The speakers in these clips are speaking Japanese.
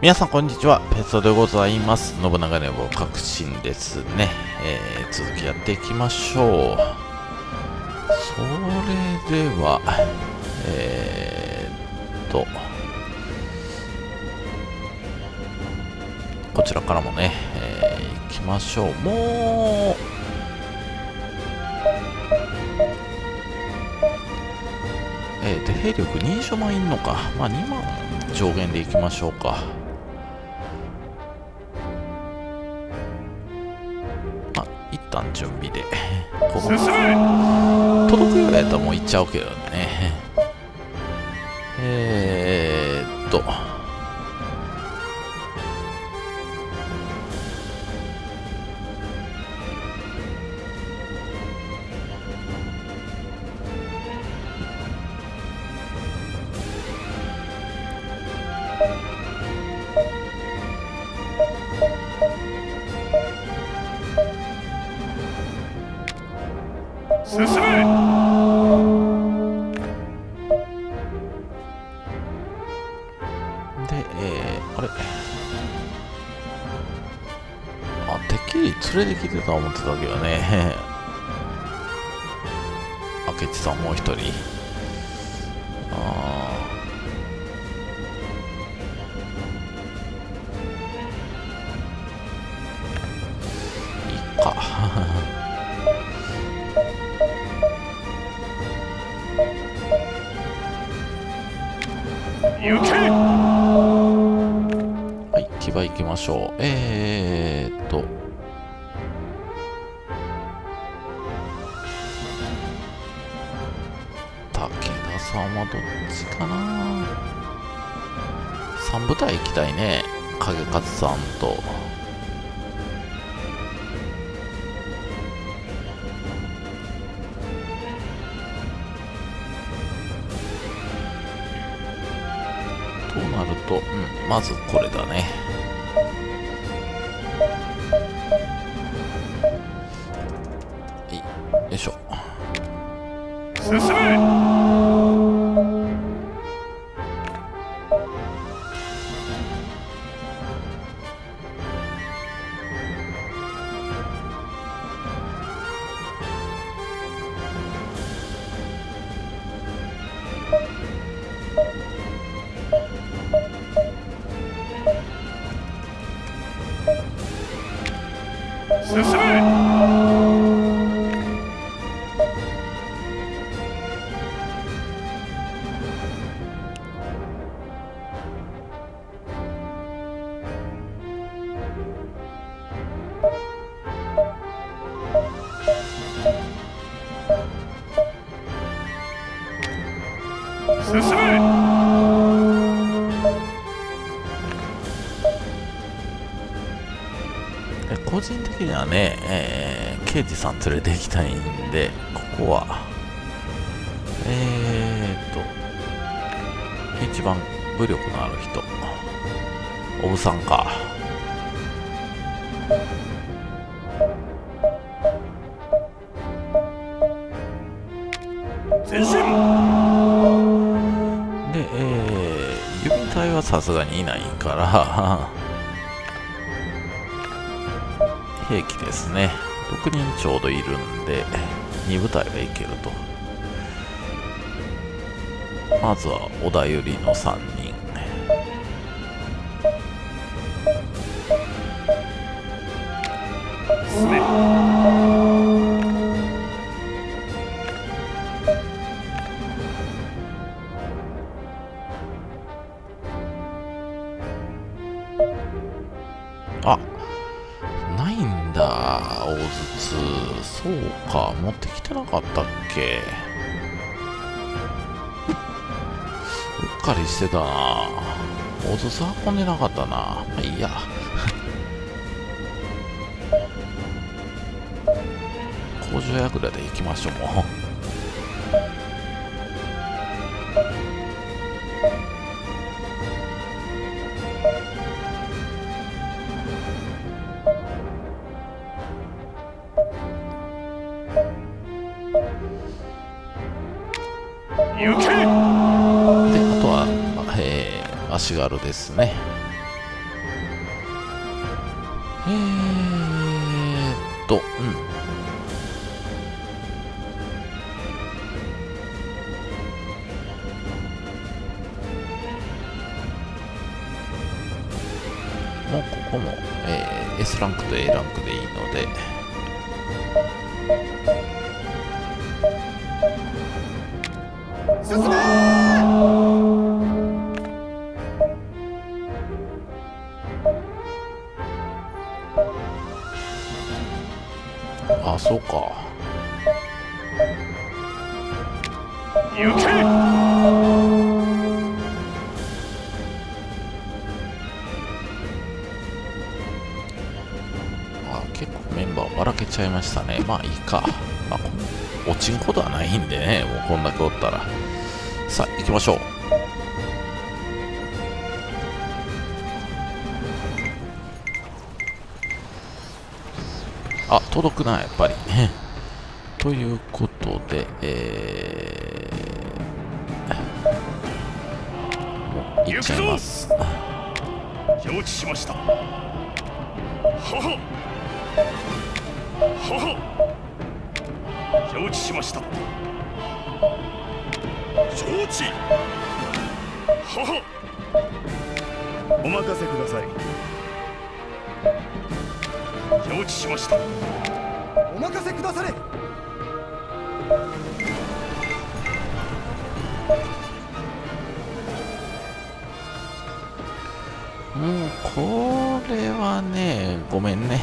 皆さんこんにちは、ペソでございます。信長ネボ革新ですね。続きやっていきましょう。それでは、こちらからもね、行きましょう。もう、兵力20万いんのか。まあ2万上限でいきましょうか。一旦準備でここ届くようやったらもう行っちゃうけどね。 進め。 で、あれ敵連れてきてた思ってたけどね。明智さんもう一人。いいか。 行け。 はい、騎馬行きましょう。武田さんはどっちかな。3部隊行きたいね。影勝さんと。となると、まずこれだね。よいしょ。 進め。進め。進め。 個人的にはね、刑事さん連れて行きたいんで、ここは一番武力のある人、オブさんか。 前進。 で、弓隊はさすがにいないから兵器ですね。6人ちょうどいるんで2部隊はいけると。まずは織田百合の3人。 進め。 あ、ないんだ、大筒。そうか、持ってきてなかったっけ。うっかりしてたな。大筒運んでなかったな。まあいいや。工場やぐらで行きましょう、もう。 行け。 で、あとは、足軽ですね。 もうここも、S ランクと A ランクでいいので、 進め。 あ、そうか。 行け。 結構メンバーばらけちゃいましたね。まあいいか。まあ、落ちんことはないんでね、もうこんだけおったら。さあ、行きましょう。あ、届くな、やっぱり。ということで、もう行っちゃいます。 承知しました。はは。はは。承知しました。承知。はは。 お任せください。 承知しました。 お任せくだされ。 もうこれはね、ごめんね。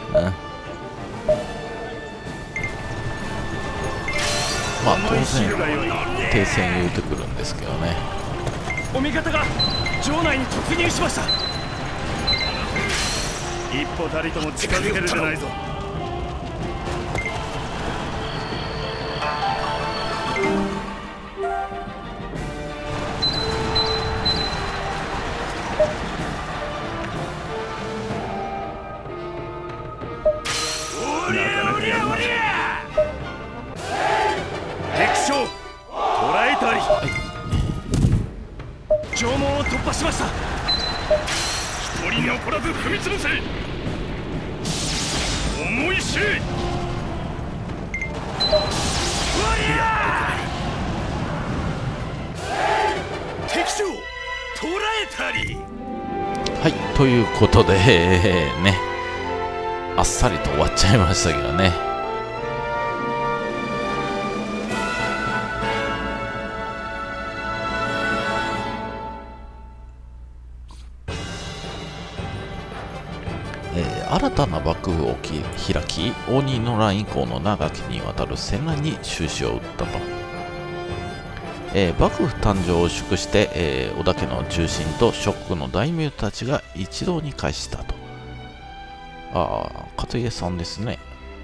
まあ当然停戦言うてくるんですけどね。 お味方が城内に突入しました。 一歩たりとも近づけるでないぞ。なかなかやるな。敵将捕らえたり。 城門を突破しました。一人残らず踏み潰せ。重いし。敵将捕らえたり。 はい、ということで、ね、あっさりと終わっちゃいましたけどね。新たな幕府を開き、応仁の乱以降の長きにわたる戦乱に終止を打ったと。幕府誕生を祝して、織田家の中心と諸国の大名たちが一堂に会したと。ああ、勝家さんですね。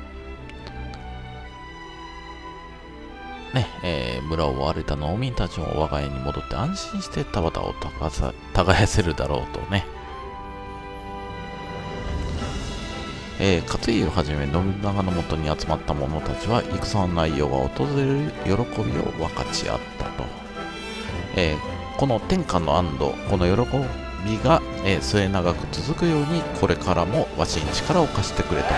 ね、村を追われた農民たちも我が家に戻って安心して田畑を耕せるだろうとね。勝家をはじめ信長のもとに集まった者たちは戦の内容が訪れる喜びを分かち合ったと。この天下の安堵、この喜びが、末永く続くようにこれからもわしに力を貸してくれと。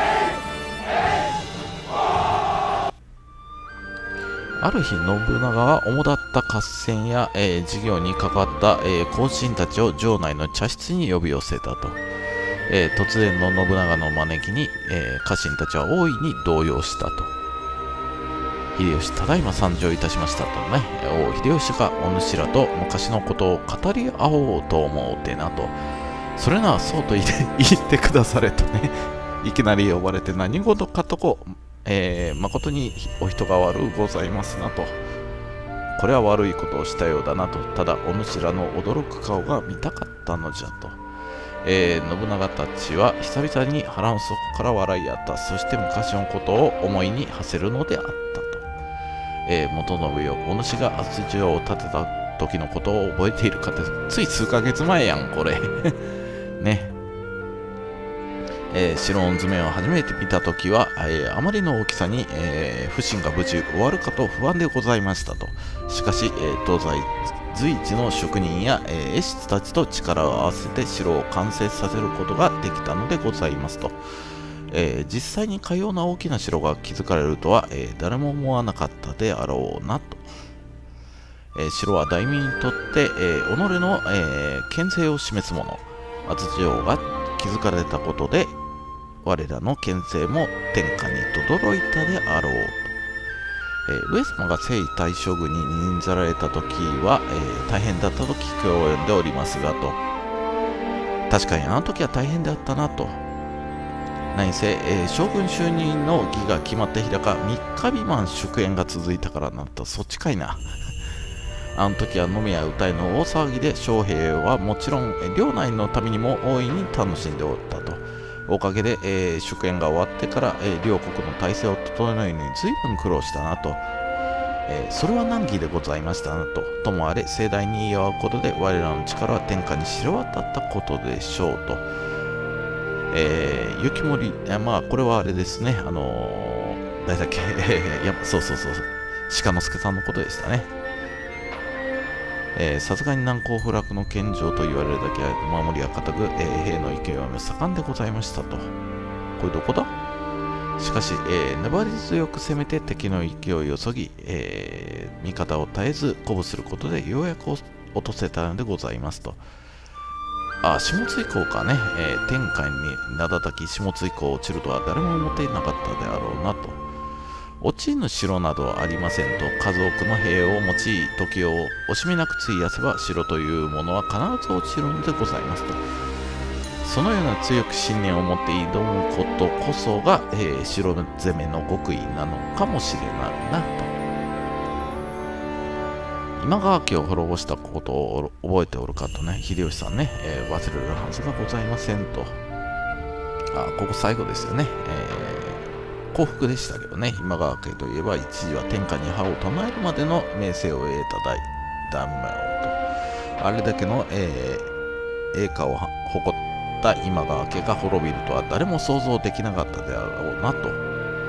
ある日信長は主だった合戦や、事業に関わった、後進たちを城内の茶室に呼び寄せたと。突然の信長の招きに、家臣たちは大いに動揺したと。秀吉ただいま参上いたしましたとね。王秀吉がお主らと昔のことを語り合おうと思うてなと。それならそうと言ってくだされとね。いきなり呼ばれて何事かと誠にお人が悪うございますなと。これは悪いことをしたようだなと。ただお主らの驚く顔が見たかったのじゃと。信長たちは久々に腹の底から笑い合った。そして昔のことを思いに馳せるのであったと。元信よ、お主が安土城を建てた時のことを覚えているかって、つい数ヶ月前やん、これ。ね。城の図面を初めて見た時は、あまりの大きさに、不審が無事終わるかと不安でございましたと。しかし、東西随一の職人や、絵師たちと力を合わせて城を完成させることができたのでございますと。実際にかような大きな城が築かれるとは、誰も思わなかったであろうなと。城は大名にとって、己の、権勢を示すもの。安土城が築かれたことで我らの権勢も天下に轟いたであろうと。上様が征夷大将軍に任ざられた時は、大変だったと聞き及んでおりますがと。確かにあの時は大変であったなと。何せ、将軍就任の儀が決まって日だか3日未満祝宴が続いたからなんと、そっちかいな。あの時は飲みや歌いの大騒ぎで将兵はもちろん領内のためにも大いに楽しんでおったと。おかげで、祝宴が終わってから、両国の体制を整えるのに随分苦労したなと。それは難儀でございましたなと。ともあれ盛大に祝うことで我らの力は天下に知れ渡ったことでしょうと。雪森、まあこれはあれですね、誰だっけそう鹿之助さんのことでしたね。さすがに難攻不落の健丈と言われるだけは守りは固く、兵の勢いは盛んでございましたと。これどこだ？しかし、粘り強く攻めて敵の勢いをそぎ、味方を絶えず鼓舞することでようやく落とせたのでございますと。下津以降かね、天下に名叩き下津以降落ちるとは誰も思っていなかったであろうなと。落ちぬ城などありませんと。数多くの兵を用い時を惜しみなく費やせば城というものは必ず落ちるのでございますと。そのような強く信念を持って挑むことこそが、城攻めの極意なのかもしれないなと。今川家を滅ぼしたことを覚えておるかとね、秀吉さんね、忘れるはずがございませんと。ここ最後ですよね。幸福でしたけどね、今川家といえば一時は天下に覇を唱えるまでの名声を得た大名と。あれだけの、栄華を誇った今川家が滅びるとは誰も想像できなかったであろうなと。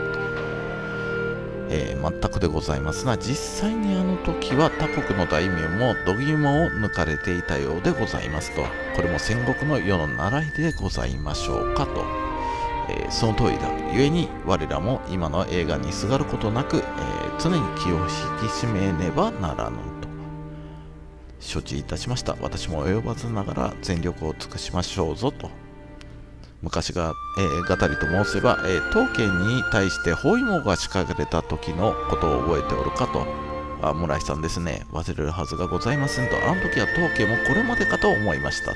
全くでございますが、実際にあの時は他国の大名も度肝を抜かれていたようでございますと。これも戦国の世の習いでございましょうかと。その通りだ。故に我らも今の映画にすがることなく、常に気を引き締めねばならぬと。承知いたしました。私も及ばずながら全力を尽くしましょうぞと。昔が、語りと申せば、当家に対して包囲網が仕掛けられた時のことを覚えておるかと。村井さんですね。忘れるはずがございませんと。あの時は当家もこれまでかと思いましたと。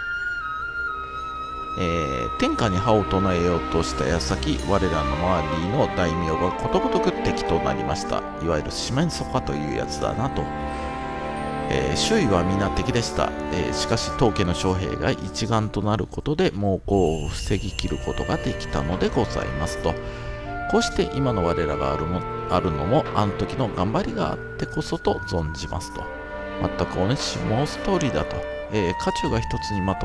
天下に覇を唱えようとした矢先、我らの周りの大名がことごとく敵となりました。いわゆる四面楚歌というやつだなと。周囲は皆敵でした。しかし当家の将兵が一丸となることで猛攻を防ぎきることができたのでございますと。こうして今の我らがあるのもあの時の頑張りがあってこそと存じますと。全くお主申す通りだと。家中が一つにまと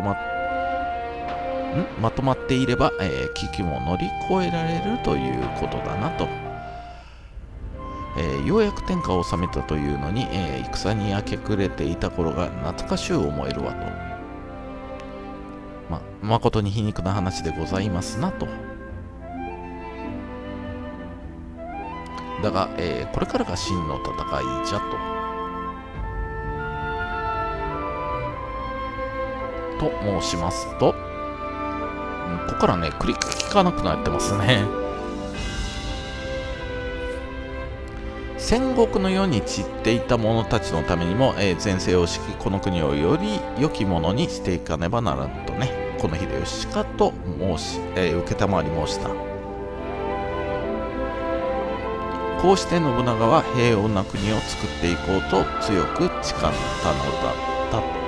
まっていれば、危機も乗り越えられるということだなと。ようやく天下を治めたというのに、戦に明け暮れていた頃が懐かしゅう思えるわと。誠に皮肉な話でございますなと。だが、これからが真の戦いじゃと。と申しますと、ここからね、クリック効かなくなってますね。戦国の世に散っていた者たちのためにも、全盛を敷き、この国をより良きものにしていかねばならんとね、この秀吉かと承り申した。こうして信長は平穏な国を作っていこうと強く誓ったのだったと。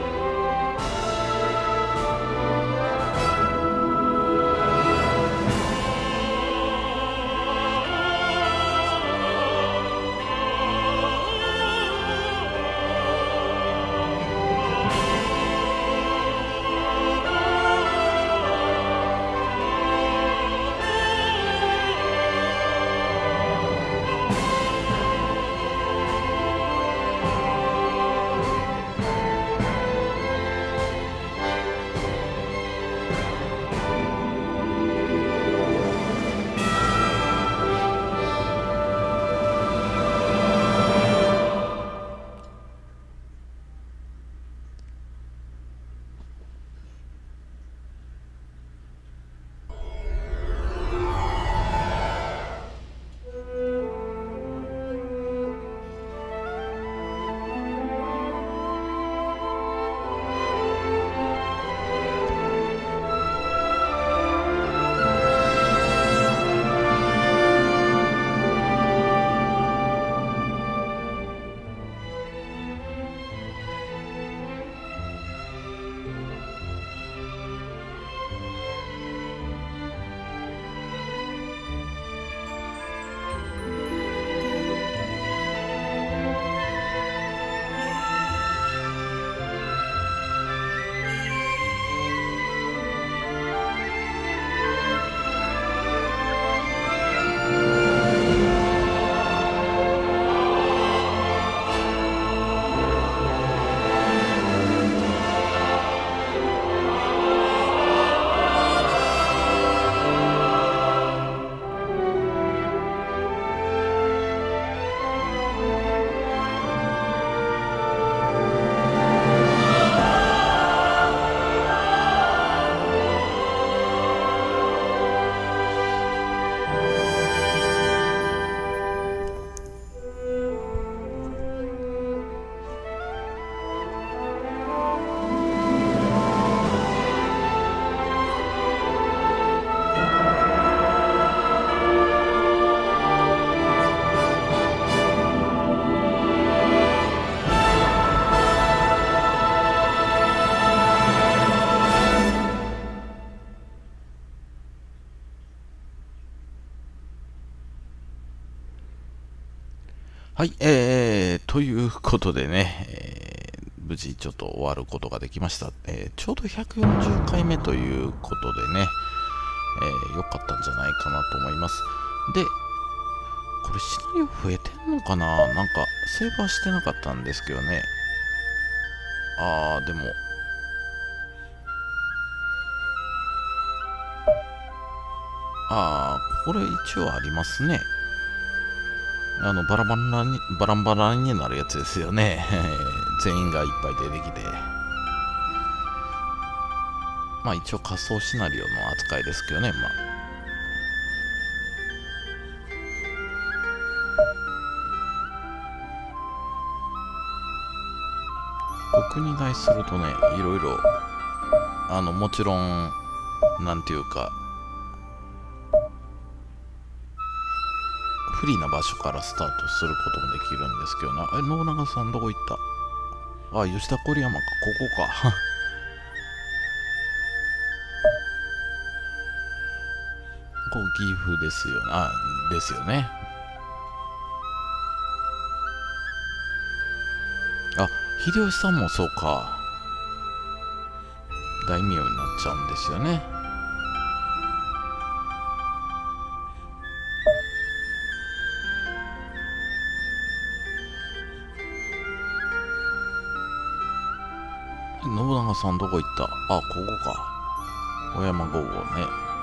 はい、ということでね、無事ちょっと終わることができました。ちょうど140回目ということでね、良かったんじゃないかなと思います。で、これシナリオ増えてんのかな？なんか、セーブはしてなかったんですけどね。でも、これ一応ありますね。バラバラになるやつですよね。全員がいっぱい出てきて。まあ一応仮想シナリオの扱いですけどね、まあ。国に対するとね、いろいろ、もちろん、なんていうか、不利な場所からスタートすることもできるんですけどな。信長さんどこ行った？吉田郡山か、ここか。ここ岐阜ですよね。ですよね。秀吉さんもそうか。大名になっちゃうんですよね。信長さんどこ行った？ここか。小山5号ね。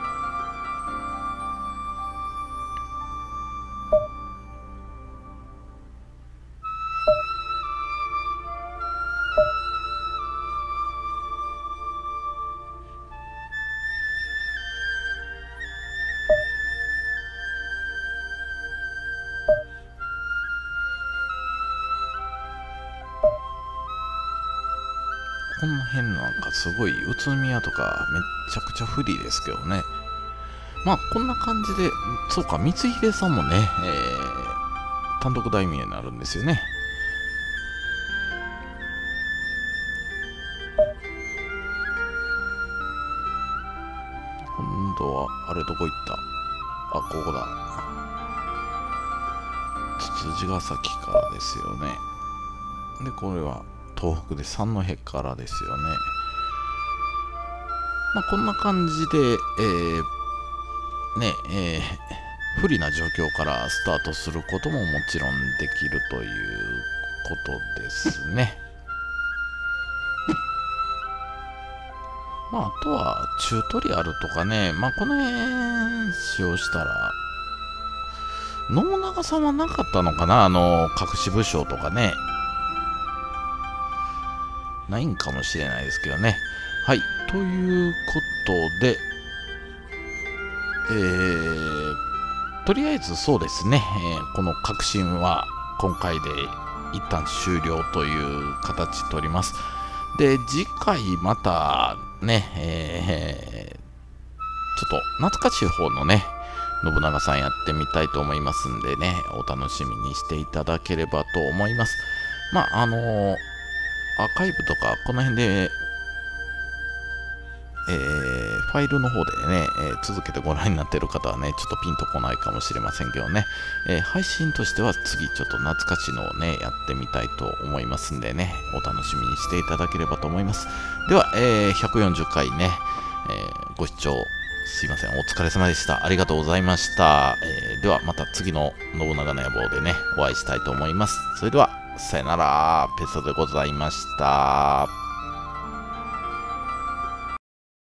この辺なんかすごい宇都宮とかめっちゃくちゃ不利ですけどね。まあこんな感じで、そうか、光秀さんもね、単独大名になるんですよね。今度は、あれどこ行った？ここだ。つつじヶ崎からですよね。で、これは東北で三戸からですよね。まあ、こんな感じで、不利な状況からスタートすることももちろんできるということですね。まあ、あとはチュートリアルとかね、まあ、この辺使用したら、信長さんはなかったのかな、隠し武将とかね。ないんかもしれないですけどね。はい。ということで、とりあえずそうですね、この革新は今回で一旦終了という形取ります。で、次回またね、ちょっと懐かしい方のね、信長さんやってみたいと思いますんでね、お楽しみにしていただければと思います。まあ、アーカイブとかこの辺で、ファイルの方でね、続けてご覧になっている方はね、ちょっとピンとこないかもしれませんけどね、配信としては次ちょっと懐かしのをね、やってみたいと思いますんでね、お楽しみにしていただければと思います。では、140回ね、ご視聴すいません、お疲れ様でした。ありがとうございました。ではまた次の信長の野望でね、お会いしたいと思います。それでは、さよなら、ペソでございました。